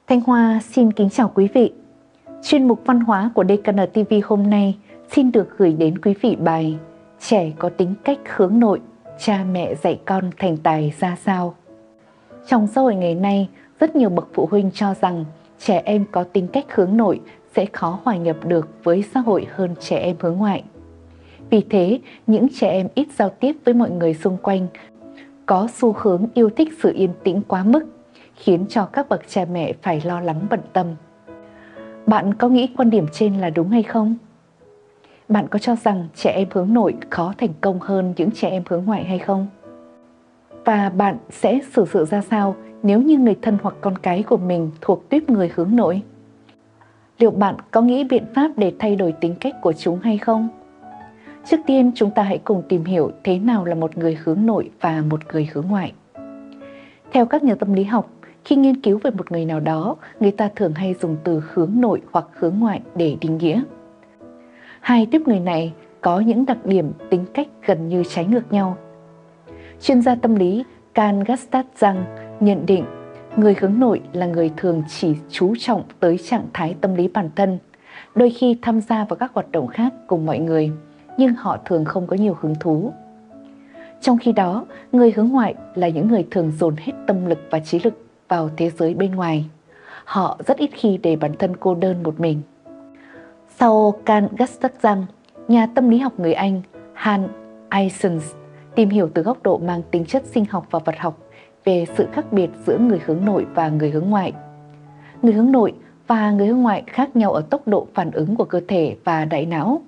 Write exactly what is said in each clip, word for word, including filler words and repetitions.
Thanh Hoa xin kính chào quý vị. Chuyên mục văn hóa của đê ca en ti vi hôm nay xin được gửi đến quý vị bài Trẻ có tính cách hướng nội, cha mẹ dạy con thành tài ra sao. Trong xã hội ngày nay, rất nhiều bậc phụ huynh cho rằng trẻ em có tính cách hướng nội sẽ khó hòa nhập được với xã hội hơn trẻ em hướng ngoại. Vì thế, những trẻ em ít giao tiếp với mọi người xung quanh, có xu hướng yêu thích sự yên tĩnh quá mức, khiến cho các bậc cha mẹ phải lo lắng bận tâm. Bạn có nghĩ quan điểm trên là đúng hay không? Bạn có cho rằng trẻ em hướng nội khó thành công hơn những trẻ em hướng ngoại hay không? Và bạn sẽ xử sự ra sao nếu như người thân hoặc con cái của mình thuộc tuýp người hướng nội? Liệu bạn có nghĩ biện pháp để thay đổi tính cách của chúng hay không? Trước tiên, chúng ta hãy cùng tìm hiểu thế nào là một người hướng nội và một người hướng ngoại. Theo các nhà tâm lý học, khi nghiên cứu về một người nào đó, người ta thường hay dùng từ hướng nội hoặc hướng ngoại để định nghĩa. Hai tuýp người này có những đặc điểm tính cách gần như trái ngược nhau. Chuyên gia tâm lý Carl Gustav Jung nhận định người hướng nội là người thường chỉ chú trọng tới trạng thái tâm lý bản thân, đôi khi tham gia vào các hoạt động khác cùng mọi người, nhưng họ thường không có nhiều hứng thú. Trong khi đó, người hướng ngoại là những người thường dồn hết tâm lực và trí lực vào thế giới bên ngoài. Họ rất ít khi để bản thân cô đơn một mình. Sau Carl Gustav Jung, nhà tâm lý học người Anh Hans Eysenck tìm hiểu từ góc độ mang tính chất sinh học và vật học về sự khác biệt giữa người hướng nội và người hướng ngoại. Người hướng nội và người hướng ngoại khác nhau ở tốc độ phản ứng của cơ thể và đại não,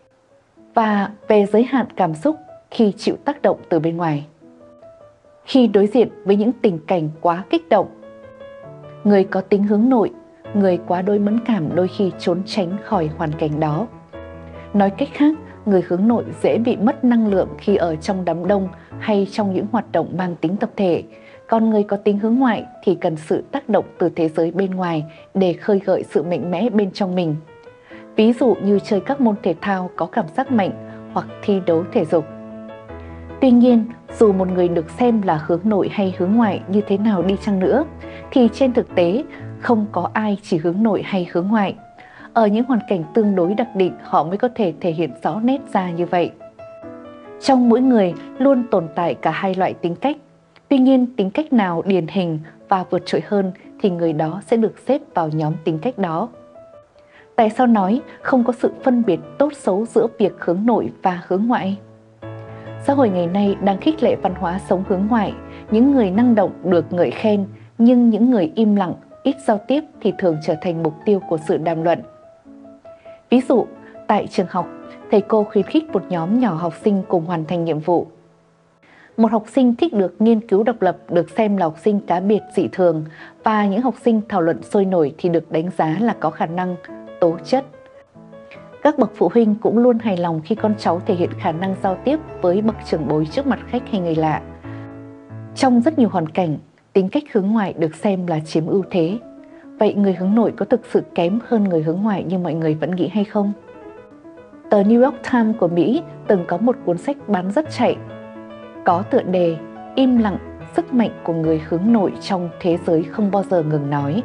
và về giới hạn cảm xúc khi chịu tác động từ bên ngoài. Khi đối diện với những tình cảnh quá kích động, người có tính hướng nội, người quá đỗi mẫn cảm đôi khi trốn tránh khỏi hoàn cảnh đó. Nói cách khác, người hướng nội dễ bị mất năng lượng khi ở trong đám đông hay trong những hoạt động mang tính tập thể, còn người có tính hướng ngoại thì cần sự tác động từ thế giới bên ngoài để khơi gợi sự mạnh mẽ bên trong mình. Ví dụ như chơi các môn thể thao có cảm giác mạnh hoặc thi đấu thể dục. Tuy nhiên, dù một người được xem là hướng nội hay hướng ngoại như thế nào đi chăng nữa, thì trên thực tế không có ai chỉ hướng nội hay hướng ngoại. Ở những hoàn cảnh tương đối đặc định, họ mới có thể thể hiện rõ nét ra như vậy. Trong mỗi người luôn tồn tại cả hai loại tính cách. Tuy nhiên, tính cách nào điển hình và vượt trội hơn thì người đó sẽ được xếp vào nhóm tính cách đó. Tại sao nói không có sự phân biệt tốt xấu giữa việc hướng nội và hướng ngoại? Xã hội ngày nay đang khích lệ văn hóa sống hướng ngoại, những người năng động được ngợi khen, nhưng những người im lặng, ít giao tiếp thì thường trở thành mục tiêu của sự đàm luận. Ví dụ, tại trường học, thầy cô khuyến khích một nhóm nhỏ học sinh cùng hoàn thành nhiệm vụ. Một học sinh thích được nghiên cứu độc lập được xem là học sinh cá biệt dị thường, và những học sinh thảo luận sôi nổi thì được đánh giá là có khả năng, tố chất. Các bậc phụ huynh cũng luôn hài lòng khi con cháu thể hiện khả năng giao tiếp với bậc trưởng bối trước mặt khách hay người lạ. Trong rất nhiều hoàn cảnh, tính cách hướng ngoại được xem là chiếm ưu thế. Vậy người hướng nội có thực sự kém hơn người hướng ngoại như mọi người vẫn nghĩ hay không? Tờ New York Times của Mỹ từng có một cuốn sách bán rất chạy, có tựa đề Im lặng, sức mạnh của người hướng nội trong thế giới không bao giờ ngừng nói.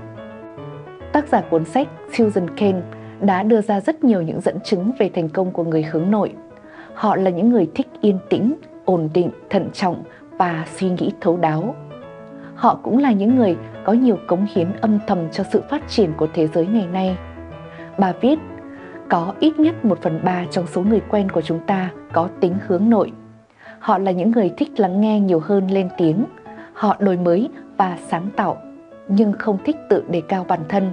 Tác giả cuốn sách Susan Cain đã đưa ra rất nhiều những dẫn chứng về thành công của người hướng nội. Họ là những người thích yên tĩnh, ổn định, thận trọng và suy nghĩ thấu đáo. Họ cũng là những người có nhiều cống hiến âm thầm cho sự phát triển của thế giới ngày nay. Bà viết, có ít nhất một phần ba trong số người quen của chúng ta có tính hướng nội. Họ là những người thích lắng nghe nhiều hơn lên tiếng. Họ đổi mới và sáng tạo, nhưng không thích tự đề cao bản thân.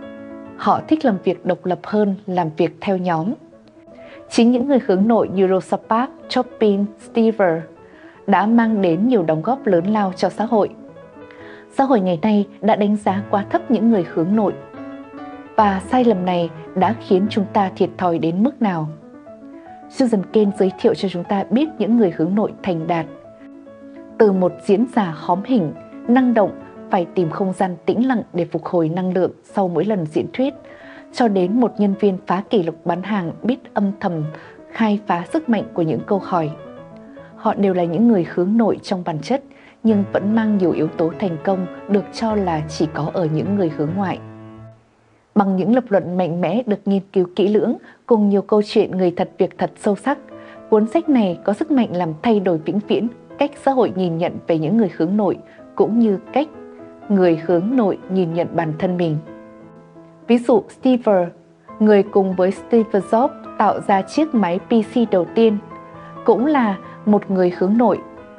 Họ thích làm việc độc lập hơn làm việc theo nhóm. Chính những người hướng nội như Rosa Parks, Chopin, Steve đã mang đến nhiều đóng góp lớn lao cho xã hội. Xã hội ngày nay đã đánh giá quá thấp những người hướng nội, và sai lầm này đã khiến chúng ta thiệt thòi đến mức nào. Susan Cain giới thiệu cho chúng ta biết những người hướng nội thành đạt. Từ một diễn giả hóm hình, năng động, phải tìm không gian tĩnh lặng để phục hồi năng lượng sau mỗi lần diễn thuyết, cho đến một nhân viên phá kỷ lục bán hàng biết âm thầm khai phá sức mạnh của những câu hỏi. Họ đều là những người hướng nội trong bản chất, nhưng vẫn mang nhiều yếu tố thành công được cho là chỉ có ở những người hướng ngoại. Bằng những lập luận mạnh mẽ được nghiên cứu kỹ lưỡng cùng nhiều câu chuyện người thật việc thật sâu sắc, cuốn sách này có sức mạnh làm thay đổi vĩnh viễn cách xã hội nhìn nhận về những người hướng nội cũng như cách người hướng nội nhìn nhận bản thân mình. Ví dụ Steve, người cùng với Steve Jobs tạo ra chiếc máy pê xê đầu tiên, cũng là một người hướng nội.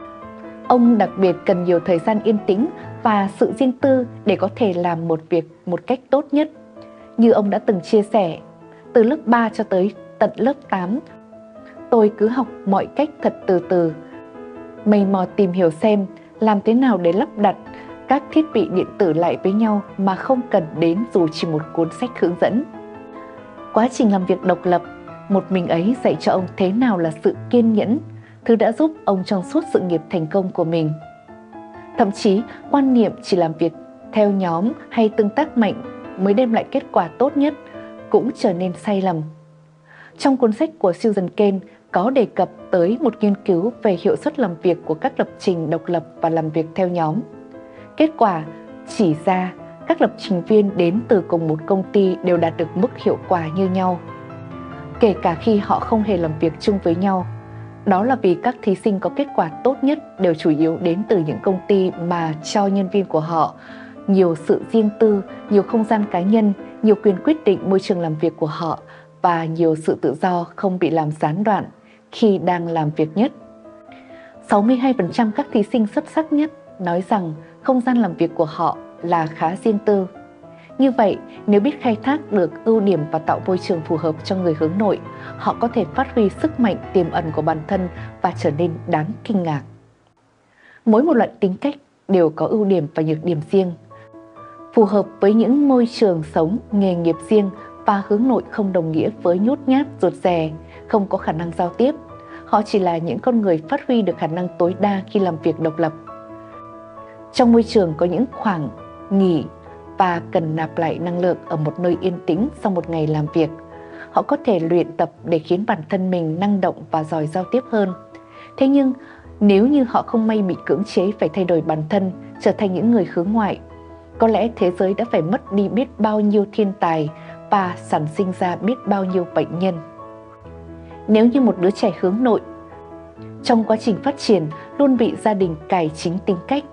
Ông đặc biệt cần nhiều thời gian yên tĩnh và sự riêng tư để có thể làm một việc một cách tốt nhất. Như ông đã từng chia sẻ, từ lớp ba cho tới tận lớp tám, tôi cứ học mọi cách thật từ từ, mày mò tìm hiểu xem làm thế nào để lắp đặt các thiết bị điện tử lại với nhau mà không cần đến dù chỉ một cuốn sách hướng dẫn. Quá trình làm việc độc lập, một mình ấy dạy cho ông thế nào là sự kiên nhẫn, thứ đã giúp ông trong suốt sự nghiệp thành công của mình. Thậm chí, quan niệm chỉ làm việc theo nhóm hay tương tác mạnh mới đem lại kết quả tốt nhất cũng trở nên sai lầm. Trong cuốn sách của Susan Cain có đề cập tới một nghiên cứu về hiệu suất làm việc của các lập trình độc lập và làm việc theo nhóm. Kết quả chỉ ra các lập trình viên đến từ cùng một công ty đều đạt được mức hiệu quả như nhau, kể cả khi họ không hề làm việc chung với nhau. Đó là vì các thí sinh có kết quả tốt nhất đều chủ yếu đến từ những công ty mà cho nhân viên của họ nhiều sự riêng tư, nhiều không gian cá nhân, nhiều quyền quyết định môi trường làm việc của họ và nhiều sự tự do không bị làm gián đoạn khi đang làm việc nhất. sáu mươi hai phần trăm các thí sinh xuất sắc nhất nói rằng không gian làm việc của họ là khá riêng tư. Như vậy, nếu biết khai thác được ưu điểm và tạo môi trường phù hợp cho người hướng nội, họ có thể phát huy sức mạnh tiềm ẩn của bản thân và trở nên đáng kinh ngạc. Mỗi một loại tính cách đều có ưu điểm và nhược điểm riêng, phù hợp với những môi trường sống, nghề nghiệp riêng, và hướng nội không đồng nghĩa với nhút nhát, rụt rè, không có khả năng giao tiếp. Họ chỉ là những con người phát huy được khả năng tối đa khi làm việc độc lập. Trong môi trường có những khoảng nghỉ và cần nạp lại năng lượng ở một nơi yên tĩnh sau một ngày làm việc, họ có thể luyện tập để khiến bản thân mình năng động và giỏi giao tiếp hơn. Thế nhưng, nếu như họ không may bị cưỡng chế phải thay đổi bản thân, trở thành những người hướng ngoại, có lẽ thế giới đã phải mất đi biết bao nhiêu thiên tài và sản sinh ra biết bao nhiêu bệnh nhân. Nếu như một đứa trẻ hướng nội, trong quá trình phát triển luôn bị gia đình cải chính tính cách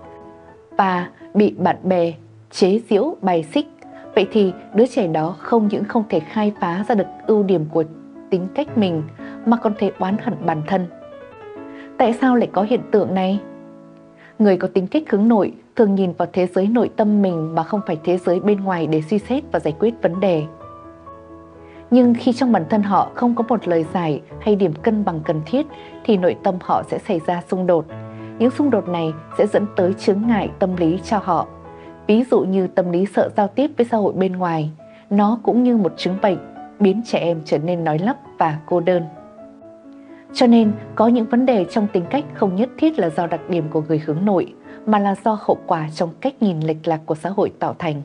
và bị bạn bè chế giễu bài xích, vậy thì đứa trẻ đó không những không thể khai phá ra được ưu điểm của tính cách mình mà còn thể oán hận bản thân. Tại sao lại có hiện tượng này? Người có tính cách hướng nội thường nhìn vào thế giới nội tâm mình mà không phải thế giới bên ngoài để suy xét và giải quyết vấn đề. Nhưng khi trong bản thân họ không có một lời giải hay điểm cân bằng cần thiết thì nội tâm họ sẽ xảy ra xung đột. Những xung đột này sẽ dẫn tới chướng ngại tâm lý cho họ. Ví dụ như tâm lý sợ giao tiếp với xã hội bên ngoài, nó cũng như một chứng bệnh, biến trẻ em trở nên nói lắp và cô đơn. Cho nên, có những vấn đề trong tính cách không nhất thiết là do đặc điểm của người hướng nội, mà là do hậu quả trong cách nhìn lệch lạc của xã hội tạo thành.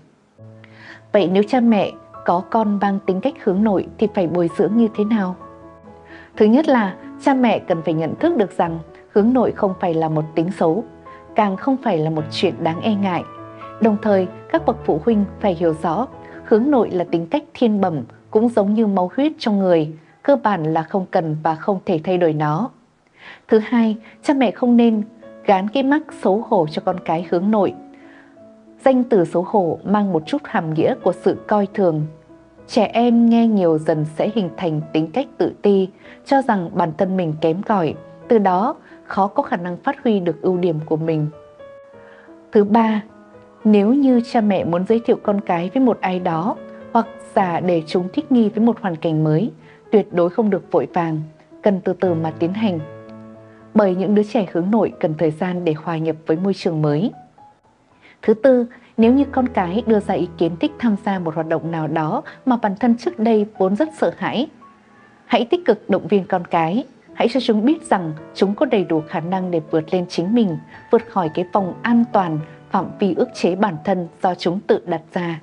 Vậy nếu cha mẹ có con mang tính cách hướng nội thì phải bồi dưỡng như thế nào? Thứ nhất là cha mẹ cần phải nhận thức được rằng hướng nội không phải là một tính xấu, càng không phải là một chuyện đáng e ngại. Đồng thời, các bậc phụ huynh phải hiểu rõ hướng nội là tính cách thiên bẩm, cũng giống như máu huyết trong người, cơ bản là không cần và không thể thay đổi nó. Thứ hai, cha mẹ không nên gán cái mác xấu hổ cho con cái hướng nội. Danh từ xấu hổ mang một chút hàm nghĩa của sự coi thường. Trẻ em nghe nhiều dần sẽ hình thành tính cách tự ti, cho rằng bản thân mình kém cỏi, từ đó khó có khả năng phát huy được ưu điểm của mình. Thứ ba, nếu như cha mẹ muốn giới thiệu con cái với một ai đó hoặc giả để chúng thích nghi với một hoàn cảnh mới, tuyệt đối không được vội vàng, cần từ từ mà tiến hành. Bởi những đứa trẻ hướng nội cần thời gian để hòa nhập với môi trường mới. Thứ tư, nếu như con cái đưa ra ý kiến thích tham gia một hoạt động nào đó mà bản thân trước đây vốn rất sợ hãi, hãy tích cực động viên con cái. Hãy cho chúng biết rằng chúng có đầy đủ khả năng để vượt lên chính mình, vượt khỏi cái vòng an toàn, phạm vi ức chế bản thân do chúng tự đặt ra.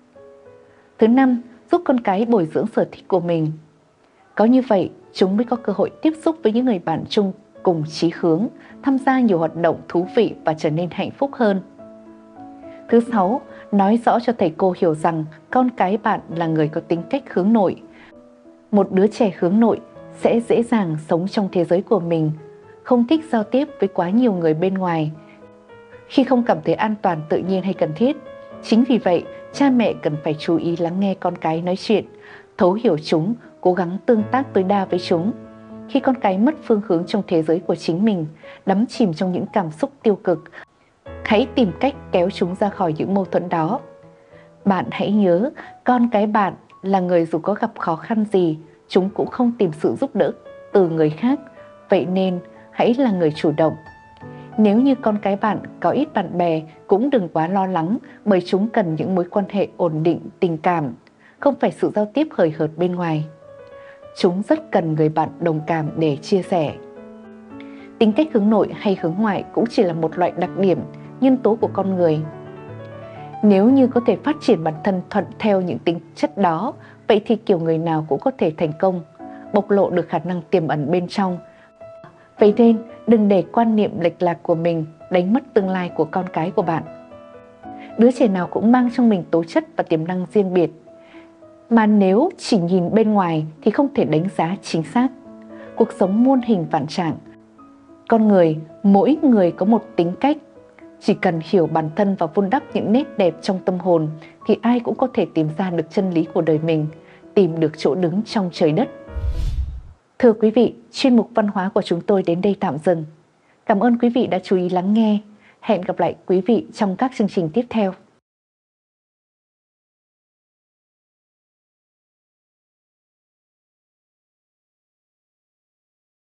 Thứ năm, giúp con cái bồi dưỡng sở thích của mình. Có như vậy, chúng mới có cơ hội tiếp xúc với những người bạn chung cùng chí hướng, tham gia nhiều hoạt động thú vị và trở nên hạnh phúc hơn. Thứ sáu, nói rõ cho thầy cô hiểu rằng con cái bạn là người có tính cách hướng nội. Một đứa trẻ hướng nội sẽ dễ dàng sống trong thế giới của mình, không thích giao tiếp với quá nhiều người bên ngoài, khi không cảm thấy an toàn, tự nhiên hay cần thiết. Chính vì vậy, cha mẹ cần phải chú ý lắng nghe con cái nói chuyện, thấu hiểu chúng, cố gắng tương tác tối đa với chúng. Khi con cái mất phương hướng trong thế giới của chính mình, đắm chìm trong những cảm xúc tiêu cực, hãy tìm cách kéo chúng ra khỏi những mâu thuẫn đó. Bạn hãy nhớ, con cái bạn là người dù có gặp khó khăn gì, chúng cũng không tìm sự giúp đỡ từ người khác. Vậy nên, hãy là người chủ động. Nếu như con cái bạn có ít bạn bè, cũng đừng quá lo lắng, bởi chúng cần những mối quan hệ ổn định, tình cảm, không phải sự giao tiếp hời hợt bên ngoài. Chúng rất cần người bạn đồng cảm để chia sẻ. Tính cách hướng nội hay hướng ngoại cũng chỉ là một loại đặc điểm, nhân tố của con người. Nếu như có thể phát triển bản thân thuận theo những tính chất đó, vậy thì kiểu người nào cũng có thể thành công, bộc lộ được khả năng tiềm ẩn bên trong. Vậy nên, đừng để quan niệm lệch lạc của mình đánh mất tương lai của con cái của bạn. Đứa trẻ nào cũng mang trong mình tố chất và tiềm năng riêng biệt, mà nếu chỉ nhìn bên ngoài thì không thể đánh giá chính xác. Cuộc sống muôn hình vạn trạng. Con người, mỗi người có một tính cách. Chỉ cần hiểu bản thân và vun đắp những nét đẹp trong tâm hồn thì ai cũng có thể tìm ra được chân lý của đời mình, tìm được chỗ đứng trong trời đất. Thưa quý vị, chuyên mục văn hóa của chúng tôi đến đây tạm dừng. Cảm ơn quý vị đã chú ý lắng nghe. Hẹn gặp lại quý vị trong các chương trình tiếp theo.